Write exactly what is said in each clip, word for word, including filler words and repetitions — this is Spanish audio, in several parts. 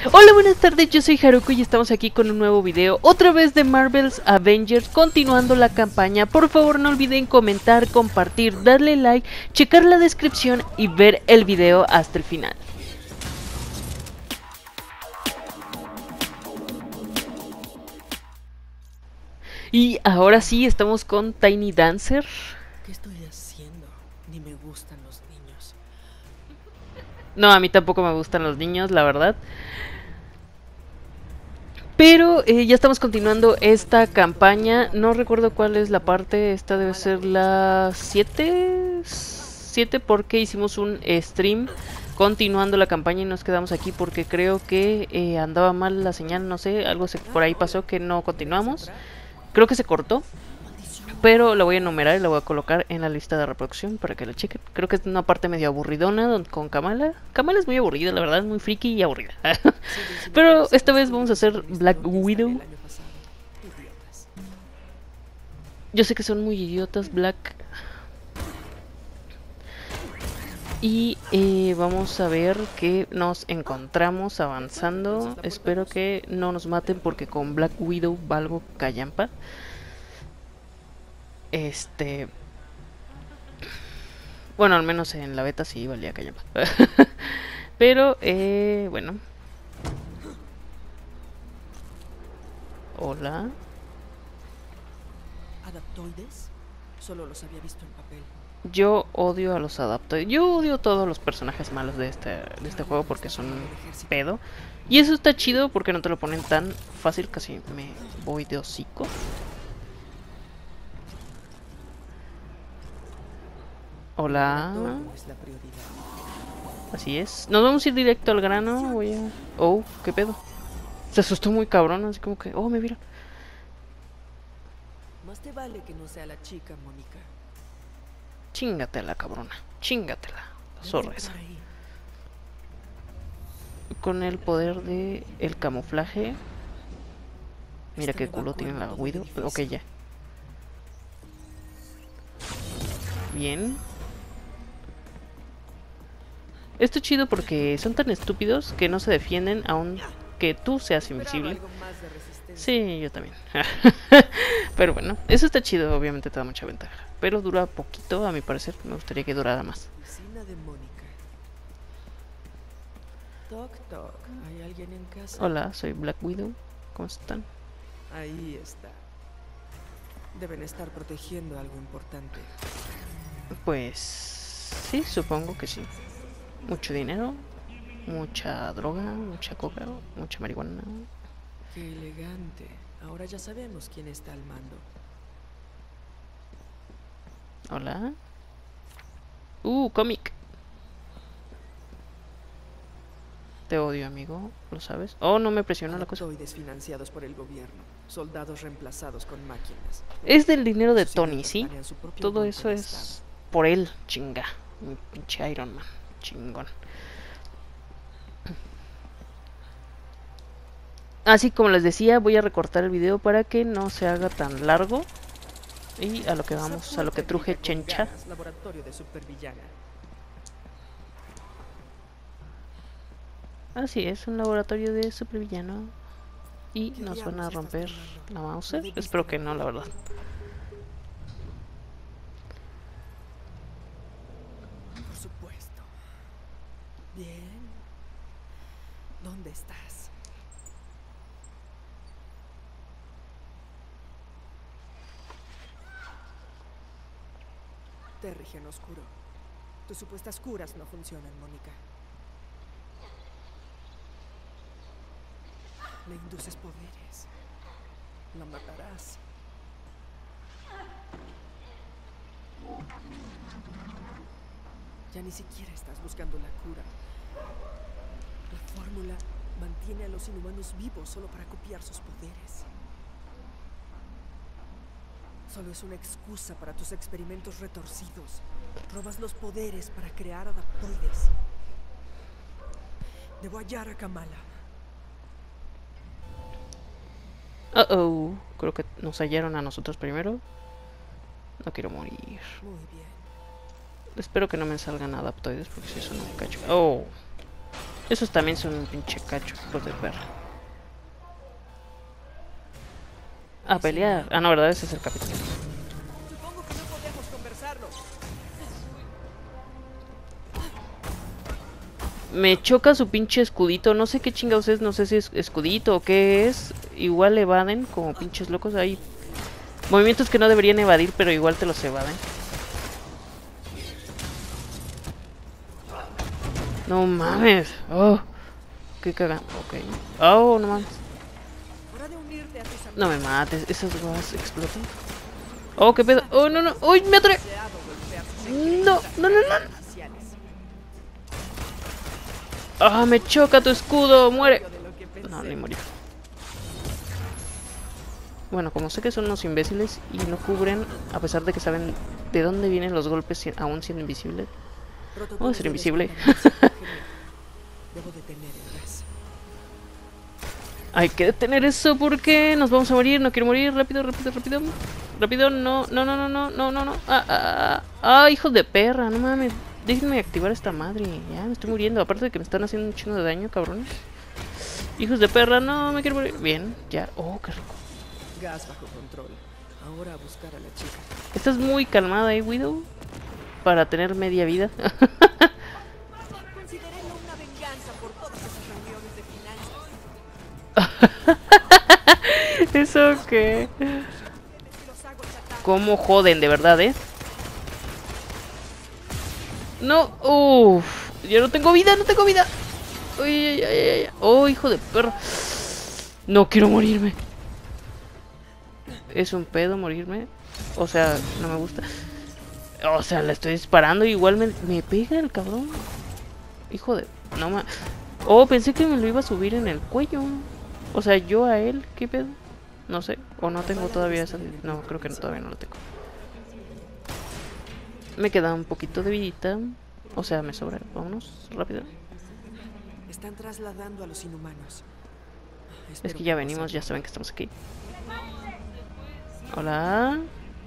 Hola, buenas tardes, yo soy Haruko y estamos aquí con un nuevo video, otra vez de Marvel's Avengers, continuando la campaña. Por favor no olviden comentar, compartir, darle like, checar la descripción y ver el video hasta el final. Y ahora sí, estamos con Tiny Dancer. ¿Qué estoy haciendo? Ni me gustan los niños. No, a mí tampoco me gustan los niños, la verdad. Pero eh, ya estamos continuando esta campaña. No recuerdo cuál es la parte. Esta debe ser la siete. siete porque hicimos un stream continuando la campaña y nos quedamos aquí porque creo que eh, andaba mal la señal. No sé, algo se, por ahí pasó que no continuamos. Creo que se cortó. Pero la voy a enumerar y la voy a colocar en la lista de reproducción para que la chequen. Creo que es una parte medio aburridona con Kamala. Kamala es muy aburrida, la verdad, es muy friki y aburrida. Pero esta vez vamos a hacer Black Widow. Yo sé que son muy idiotas, Black. Y eh, vamos a ver que nos encontramos avanzando. Espero que no nos maten porque con Black Widow valgo callampa. Este... Bueno, al menos en la beta sí valía callampa. Pero, eh, bueno. Hola. ¿Adaptoides? Solo los había visto en papel. Yo odio a los adaptoides. Yo odio a todos los personajes malos de este, de este juego porque son un pedo. Y eso está chido porque no te lo ponen tan fácil. Casi me voy de hocico. Hola. Así es. Nos vamos a ir directo al grano. Voy a... Oh, qué pedo. Se asustó muy cabrón, así como que... Oh, me vieron. Más te vale que no sea la chica, Mónica. Chingatela, cabrona. Chingatela. Zorra esa. Con el poder de el camuflaje. Mira qué culo tiene la Widow. Ok, ya. Bien. Esto es chido porque son tan estúpidos que no se defienden aunque tú seas invisible. Sí, yo también. Pero bueno, eso está chido, obviamente te da mucha ventaja. Pero dura poquito, a mi parecer. Me gustaría que durara más. Oficina de Mónica. Toc, toc. ¿Hay alguien en casa? Hola, soy Black Widow. ¿Cómo están? Ahí está. Deben estar protegiendo algo importante. Pues... sí, supongo que sí. Mucho dinero, mucha droga, mucha coca, mucha marihuana. Qué elegante. Ahora ya sabemos quién está al mando. Hola. Uh, cómic. Te odio, amigo, lo sabes. Oh, no me presionó la cosa. Adaptoides financiados por el gobierno. Soldados reemplazados con máquinas. Es del dinero de Tony, ¿sí? Todo eso es por él, chinga. Mi pinche Iron Man, chingón. Así como les decía, voy a recortar el video para que no se haga tan largo. Y a lo que vamos, a lo que truje chencha. Laboratorio de supervillana. Así es, un laboratorio de supervillano. Y nos van a romper la Mauser. Espero que no, la verdad. Por supuesto. Bien. ¿Dónde estás? Terrigen oscuro. Tus supuestas curas no funcionan, Mónica. Le induces poderes. La matarás. Ya ni siquiera estás buscando la cura. La fórmula mantiene a los inhumanos vivos solo para copiar sus poderes. Solo es una excusa para tus experimentos retorcidos. Robas los poderes para crear adaptoides. Debo hallar a Kamala. Uh oh, creo que nos hallaron a nosotros primero. No quiero morir. Muy bien. Espero que no me salgan adaptoides porque si eso no me cacho. Oh. Esos también son un pinche cacho, hijos de perra. A pelear. Ah, no, ¿verdad? Ese es el capitán. Supongo que no podemos conversarlo. Me choca su pinche escudito. No sé qué chingados es. No sé si es escudito o qué es. Igual evaden como pinches locos. Hay movimientos que no deberían evadir, pero igual te los evaden. No mames. Oh, qué caga. Ok. Oh, no mames. Hora de unirte a tus amigos. No me mates. Esas guas explotan. Oh, qué pedo. Oh, no, no. Uy, me atoré. Deseado golpear sus No, no, no, no. artificiales. Ah, me choca tu escudo. Muere. De lo que pensé. No, ni murió. Bueno, como sé que son unos imbéciles y no cubren, a pesar de que saben de dónde vienen los golpes si- aún siendo invisibles. Voy a ser invisible. Debo detener el gas. Hay que detener eso porque nos vamos a morir. No quiero morir. Rápido, rápido, rápido. Rápido, no, no, no, no, no, no, no, no. Ah, ah, ah, ah, hijos de perra, no mames. Déjenme activar esta madre. Ya me estoy muriendo. Aparte de que me están haciendo un chingo de daño, cabrones. Hijos de perra, no me quiero morir. Bien, ya. Oh, qué rico. Gas bajo control. Ahora a buscar a la chica. Estás muy calmada, eh, Widow. Para tener media vida. Considérenlo una venganza por todas esas reuniones de finanzas. ¿Eso qué? Los hago chatar. ¿Cómo joden, de verdad, eh? No, uff. Yo no tengo vida, no tengo vida. Uy, ay, ay, ay. Oh, hijo de perro. No quiero morirme. Es un pedo morirme. O sea, no me gusta. O sea, le estoy disparando y igual me, me pega el cabrón. Hijo de... No ma... Oh, pensé que me lo iba a subir en el cuello. O sea, yo a él, ¿qué pedo? No sé, o no tengo todavía esa... No, creo que no, todavía no lo tengo. Me queda un poquito de vidita. O sea, me sobra. Vámonos, rápido. Están trasladando a los inhumanos. Es Espero que ya no venimos, pase ya saben que estamos aquí. Hola.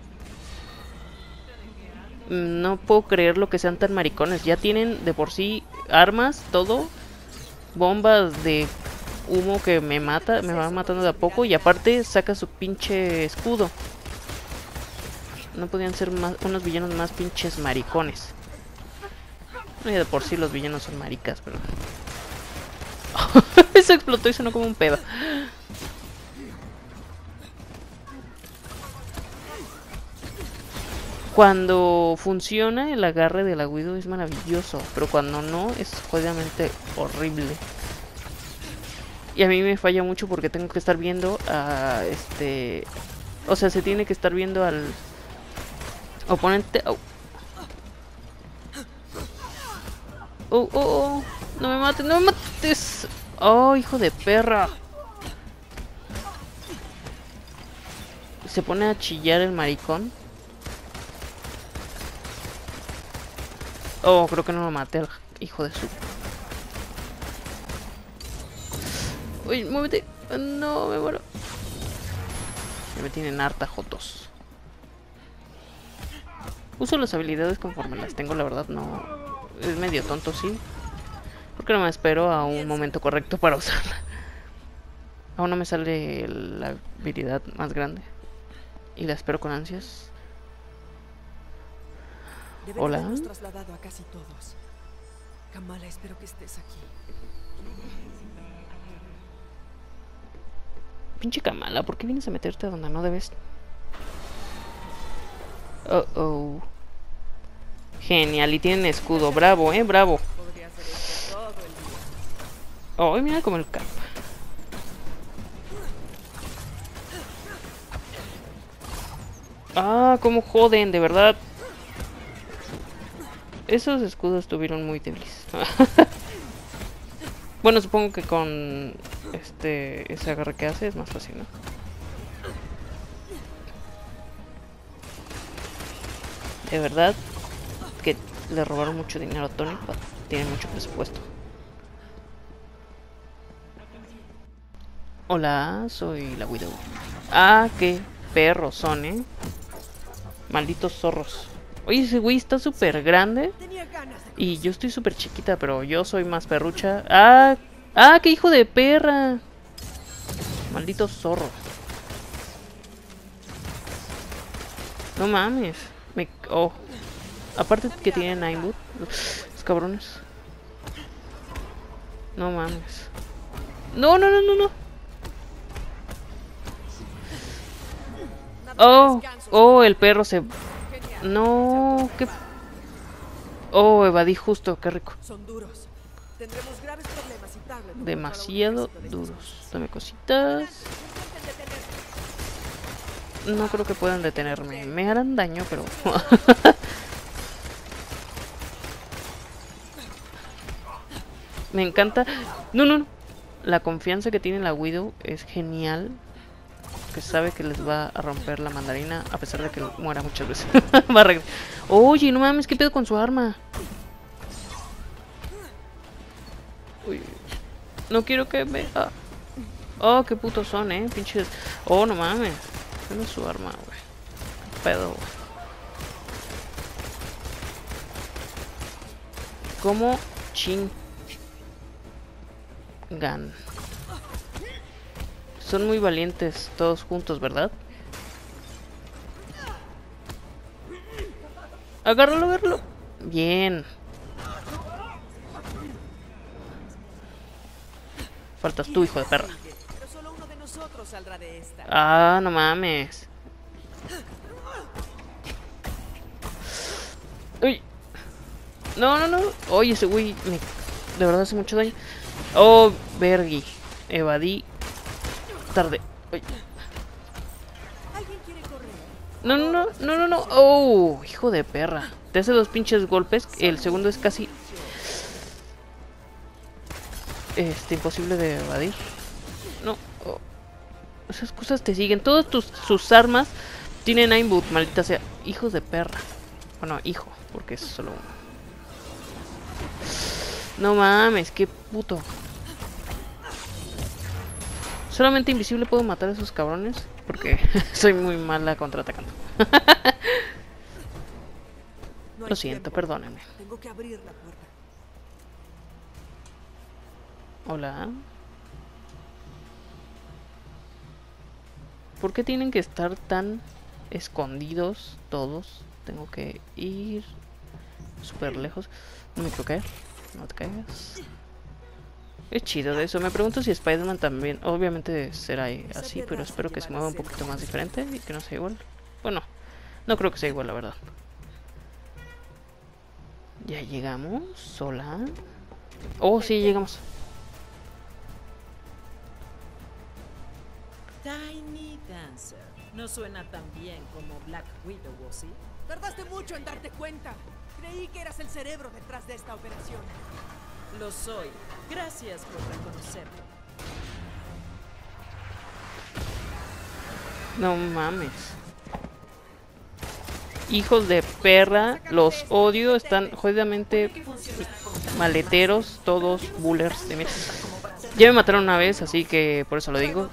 No puedo creer lo que sean tan maricones. Ya tienen de por sí armas, todo. Bombas de humo que me mata, me va matando de a poco. Y aparte saca su pinche escudo. No podían ser más, unos villanos más pinches maricones. Y de por sí los villanos son maricas, pero... Eso explotó y sonó como un pedo. Cuando funciona el agarre de la Widow es maravilloso, pero cuando no es jodidamente horrible. Y a mí me falla mucho porque tengo que estar viendo a este... O sea, se tiene que estar viendo al oponente... Oh, oh, oh, oh. No me mates, no me mates. Oh, hijo de perra. Se pone a chillar el maricón. Oh, creo que no lo maté al hijo de su... Uy, muévete. No, me muero. Ya me tienen harta jotos. Uso las habilidades conforme las tengo, la verdad no... Es medio tonto, sí. Porque no me espero a un momento correcto para usarla. Aún no me sale la habilidad más grande. Y la espero con ansias. Deberíamos Hola. habernos trasladado a casi todos. Kamala, espero que estés aquí. Pinche Kamala, ¿por qué vienes a meterte a donde no debes? Oh, oh. Genial, y tienen escudo. Bravo, eh, bravo. Podría hacer esto todo el día. Oh, mira como el cap. Ah, cómo joden, de verdad. Esos escudos estuvieron muy débiles. Bueno, supongo que con este ese agarre que hace es más fácil, ¿no? De verdad que le robaron mucho dinero a Tony. Tiene mucho presupuesto. Hola, soy la Widow. Ah, qué perros son, ¿eh? Malditos zorros. Oye, ese güey está súper grande. Tenía Y yo estoy súper chiquita, pero yo soy más perrucha. ¡Ah! ¡Ah, qué hijo de perra! Maldito zorro. No mames. Me... Oh. Aparte que tienen Nineboot. Los cabrones. No mames. No, no, no, no, no. Oh, oh, el perro se... No, qué... Oh, evadí justo, qué rico. Son duros. Tendremos graves problemas y tarde. Demasiado duros. Dame cositas. No creo que puedan detenerme. Me harán daño, pero... Me encanta... No, no, no. La confianza que tiene la Widow es genial. Que sabe que les va a romper la mandarina a pesar de que muera muchas veces. Va a regresar. Oye, no mames, ¿qué pedo con su arma? Uy. No quiero que me... Ah. Oh, qué putos son, eh. Pinches... Oh, no mames. ¿Dónde es su arma, güey? Pedo, güey. ¿Cómo chingan? Son muy valientes todos juntos, ¿verdad? Agárralo, agárralo. Bien. Faltas tú, hijo de perra. Pero solo uno de nosotros saldrá de esta. Ah, no mames. Uy. No, no, no. Oye, ese güey me... de verdad hace mucho daño. Oh, vergui. Evadí. Tarde. Uy. ¿Alguien quiere correr? No, no, no, no, no, no. Oh, hijo de perra. Te hace dos pinches golpes. El segundo es casi... Este, imposible de evadir. No. Oh. Esas cosas te siguen. Todas tus, sus armas tienen Nineboot, maldita sea. Hijos de perra. Bueno, hijo, porque es solo uno. No mames, qué puto. Solamente invisible puedo matar a esos cabrones. Porque soy muy mala contraatacando. No hay Lo siento, tiempo. perdónenme. Tengo que abrir la puerta. Hola. ¿Por qué tienen que estar tan escondidos todos? Tengo que ir súper lejos. No me quiero caer. No te caigas. Es chido de eso. Me pregunto si Spider-Man también. Obviamente será así, pero espero que se mueva un poquito más diferente y que no sea igual. Bueno, no creo que sea igual, la verdad. Ya llegamos. Hola. Oh, sí, llegamos. Tiny Dancer. No suena tan bien como Black Widow, ¿o sí? Tardaste mucho en darte cuenta. Creí que eras el cerebro detrás de esta operación. Lo soy. Gracias por reconocerlo. No mames. Hijos de perra, los odio, están jodidamente maleteros, todos bullers de mí. Ya me mataron una vez, así que por eso lo digo.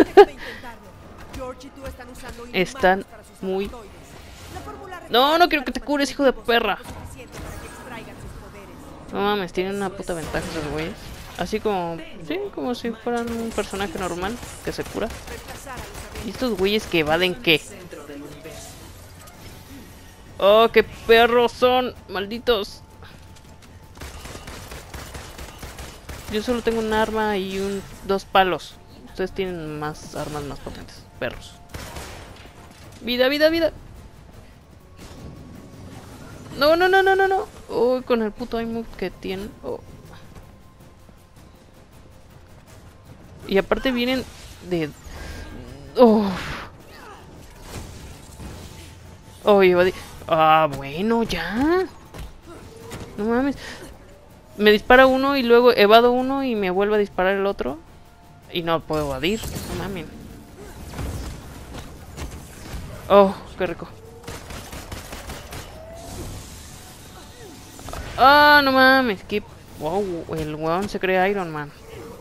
Están muy... No, no quiero que te cures, hijo de perra. No mames, tienen una puta ventaja esos güeyes. Así como... Sí, como si fueran un personaje normal que se cura. ¿Y estos güeyes que evaden qué? ¡Oh, qué perros son! ¡Malditos! Yo solo tengo un arma y un dos palos. Ustedes tienen más armas más potentes. Perros. ¡Vida, vida, vida! No, no, no, no, no, no. Uy, con el puto iMove que tienen. Oh. Y aparte vienen de... Oh. Oh, evadí. Ah, bueno, ya. No mames. Me dispara uno y luego evado uno y me vuelve a disparar el otro. Y no puedo evadir. No mames. Oh, qué rico. Ah, no mames. Qué... Wow, el weón se cree Iron Man.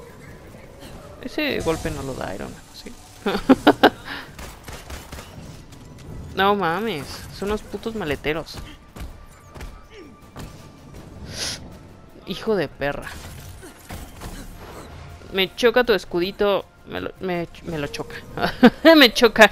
Ese golpe no lo da Iron Man, sí. No mames. Son unos putos maleteros. Hijo de perra. Me choca tu escudito. Me lo, me, me lo choca. Me choca.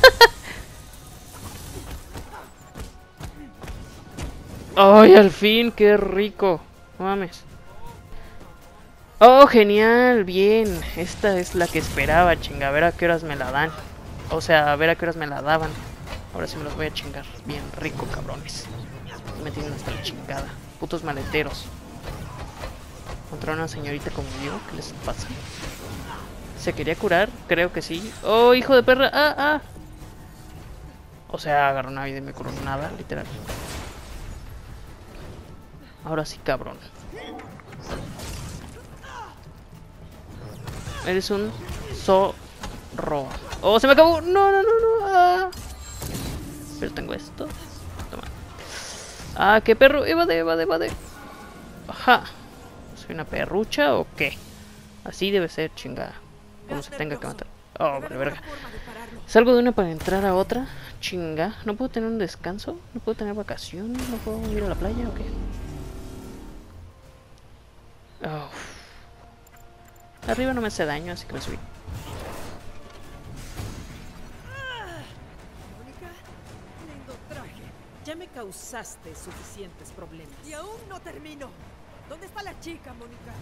¡Ay, al fin! ¡Qué rico! No mames. ¡Oh, genial! Bien. Esta es la que esperaba, chinga. A ver a qué horas me la dan. O sea, a ver a qué horas me la daban. Ahora sí me los voy a chingar. Bien rico, cabrones. Me tienen hasta la chingada. Putos maleteros. Encontró una señorita como yo. ¿Qué les pasa? ¿Se quería curar? Creo que sí. ¡Oh, hijo de perra! ¡Ah, ah! O sea, agarró una vida y me curó nada, literal. Ahora sí, cabrón. Eres un zorro. ¡Oh, se me acabó! ¡No, no, no, no! ¡Ah! Pero tengo esto. Toma. ¡Ah, qué perro! ¡Evade, evade, evade! ¡Ajá! ¿Soy una perrucha o qué? Así debe ser, chingada. Como se tenga que matar. Oh, vale, verga. Salgo de una para entrar a otra. Chinga. ¿No puedo tener un descanso? ¿No puedo tener vacaciones? ¿No puedo ir a la playa o qué? Oh. Arriba no me hace daño, así que me subí. Mónica, lindo traje. Ya me causaste suficientes problemas. Y aún no termino. ¿Dónde está la chica, Mónica?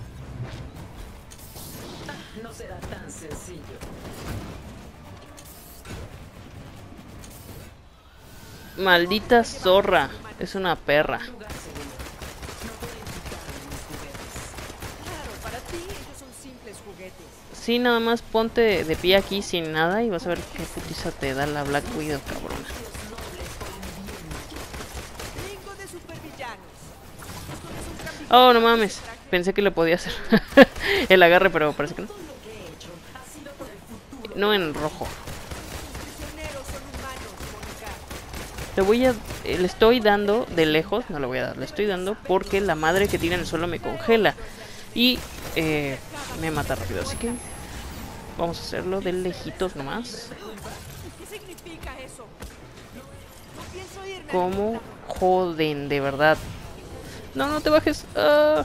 No será tan sencillo. Maldita zorra. Es una perra. Lugar seguro. No puedo implicarme en mis juguetes. Claro, para ti ellos son simples juguetes. Sí, nada más ponte de pie aquí sin nada y vas a ver qué putiza te da la Black Widow, cabrona. Bingo de supervillanos. Esto no es un cambio. Oh, no mames. Pensé que le podía hacer el agarre, pero parece que no. No en rojo. Prisioneros son humanos, Mónica. Le voy a... Le estoy dando de lejos. No le voy a dar. Le estoy dando porque la madre que tiene en el suelo me congela. Y eh, me mata rápido. Así que vamos a hacerlo de lejitos nomás. ¿Qué significa eso? No pienso irme. Como joden, de verdad. No, no te bajes. Ah.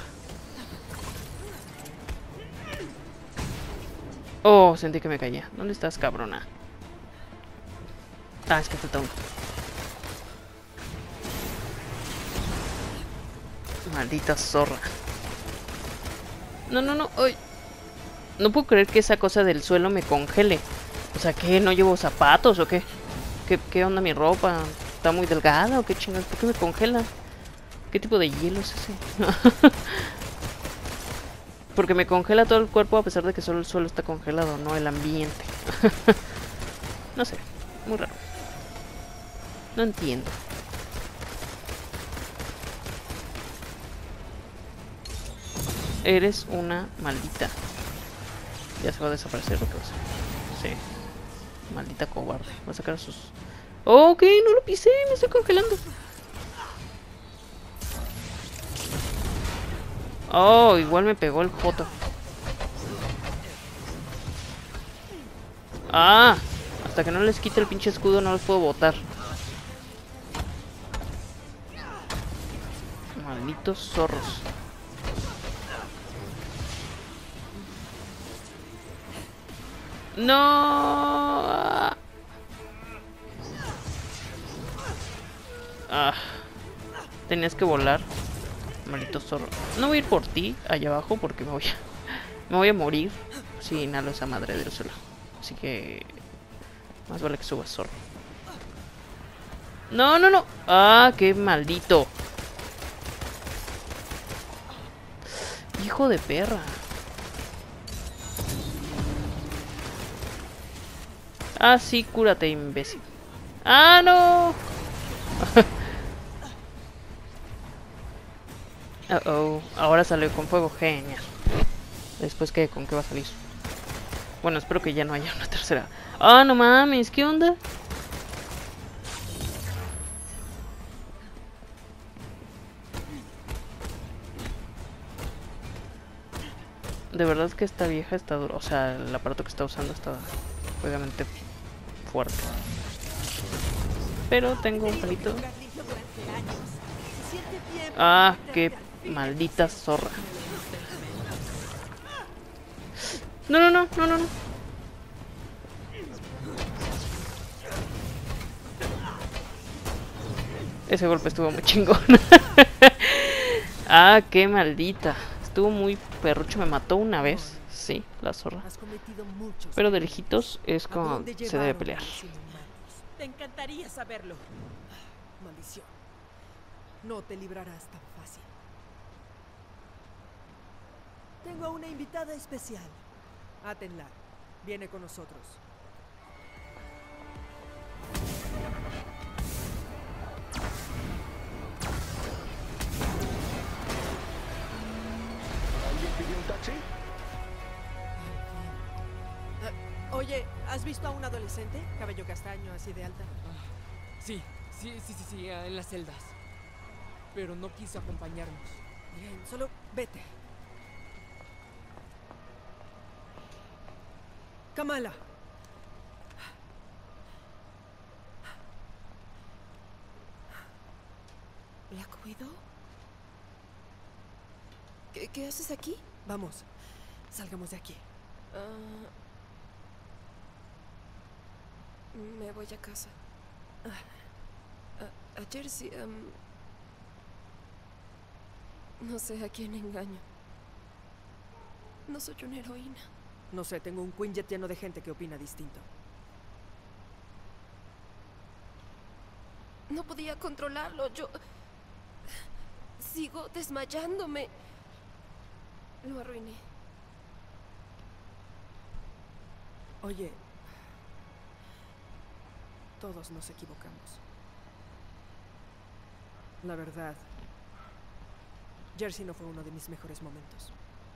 Oh, sentí que me caía. ¿Dónde estás, cabrona? Ah, es que falta uno. Maldita zorra. No, no, no. Ay. No puedo creer que esa cosa del suelo me congele. O sea, ¿qué? ¿No llevo zapatos o qué? ¿Qué, qué onda mi ropa? ¿Está muy delgada o qué chingados? ¿Por qué me congela? ¿Qué tipo de hielo es ese? Porque me congela todo el cuerpo a pesar de que solo el suelo está congelado, no el ambiente. No sé, muy raro. No entiendo. Eres una maldita. Ya se va a desaparecer lo que va a hacer. Sí. Maldita cobarde. Va a sacar sus... Oh, ok, no lo pisé, me estoy congelando. Oh, igual me pegó el joto. Ah, hasta que no les quite el pinche escudo no los puedo botar. Malditos zorros. No. Ah, tenías que volar. Maldito zorro. No voy a ir por ti allá abajo porque me voy a, me voy a morir si inhalo esa madre del suelo. Así que más vale que subas, zorro. No, no, no. Ah, qué maldito. Hijo de perra. Ah, sí, cúrate, imbécil. Ah, no. Uh oh, ahora salió con fuego, genial. Después, ¿qué? ¿Con qué va a salir? Bueno, espero que ya no haya una tercera. Ah, no mames, ¿qué onda? De verdad que esta vieja está dura. O sea, el aparato que está usando está obviamente fuerte. Pero tengo un palito. Ah, qué Maldita zorra. No, no, no, no, no, no. Ese golpe estuvo muy chingón. Ah, qué maldita. Estuvo muy perrucho. Me mató una vez. Sí, la zorra. Has cometido muchos Pero de errores. lejitos es ¿A como dónde se debe llevaron a pelear. los inhumanos? Te encantaría saberlo. Maldición. No te librarás tan fácil. Tengo a una invitada especial. Átenla. Viene con nosotros. ¿Alguien pidió un taxi? Ah, oye, ¿has visto a un adolescente? Cabello castaño, así de alta. Sí, sí, sí, sí, sí, en las celdas. Pero no quiso acompañarnos. Bien, solo vete. Kamala. ¿Black Widow? ¿Qué, qué haces aquí? Vamos, salgamos de aquí. Ah, me voy a casa. Ah, a, a Jersey, um, no sé a quién engaño. No soy una heroína. No sé, tengo un Quinjet lleno de gente que opina distinto. No podía controlarlo. Yo sigo desmayándome. Lo arruiné. Oye, todos nos equivocamos. La verdad, Jersey no fue uno de mis mejores momentos.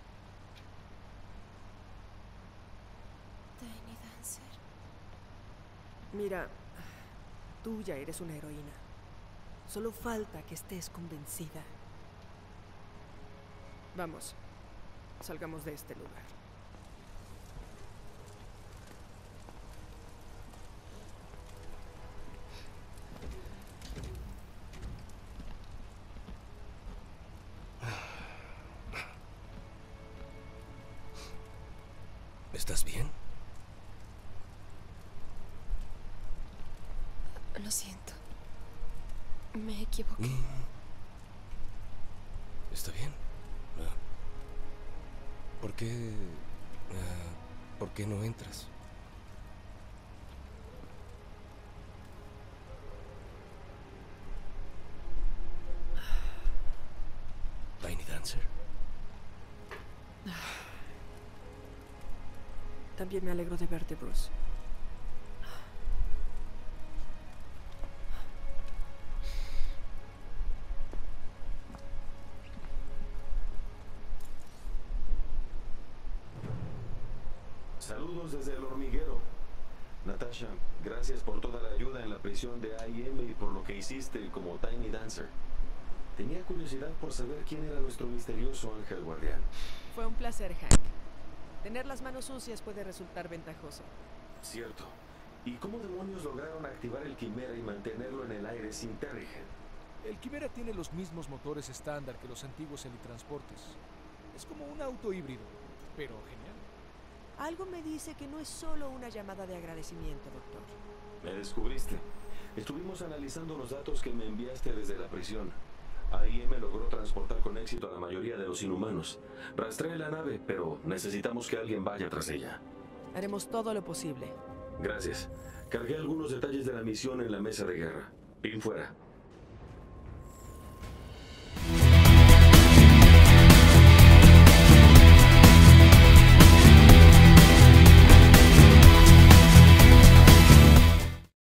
Tiny Dancer. Mira, tú ya eres una heroína. Solo falta que estés convencida. Vamos, salgamos de este lugar. ¿Estás bien? Lo siento. Me equivoqué. Mm. ¿Está bien? Ah. ¿Por qué... ah, ¿por qué no entras? Tiny Dancer. También me alegro de verte, Bruce. Saludos desde el hormiguero. Natasha, gracias por toda la ayuda en la prisión de I M y por lo que hiciste como Tiny Dancer. Tenía curiosidad por saber quién era nuestro misterioso ángel guardián. Fue un placer, Hank. Tener las manos sucias puede resultar ventajoso. Cierto. ¿Y cómo demonios lograron activar el Quimera y mantenerlo en el aire sin Terrigen? El Quimera tiene los mismos motores estándar que los antiguos helitransportes. Es como un auto híbrido, pero genial. Algo me dice que no es solo una llamada de agradecimiento, doctor. Me descubriste. Estuvimos analizando los datos que me enviaste desde la prisión. I M logró transportar con éxito a la mayoría de los inhumanos. Rastreé la nave, pero necesitamos que alguien vaya tras ella. Haremos todo lo posible. Gracias. Cargué algunos detalles de la misión en la mesa de guerra. Pin fuera.